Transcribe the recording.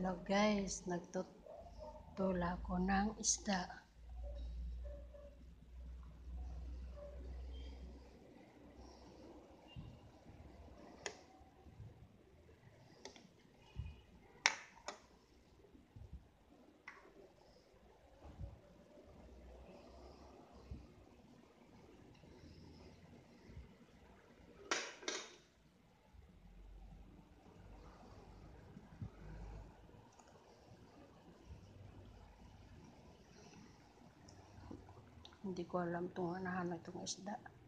Hello guys, nagtutula ko ng isda. Hindi ko alam itong anahan na itong isda.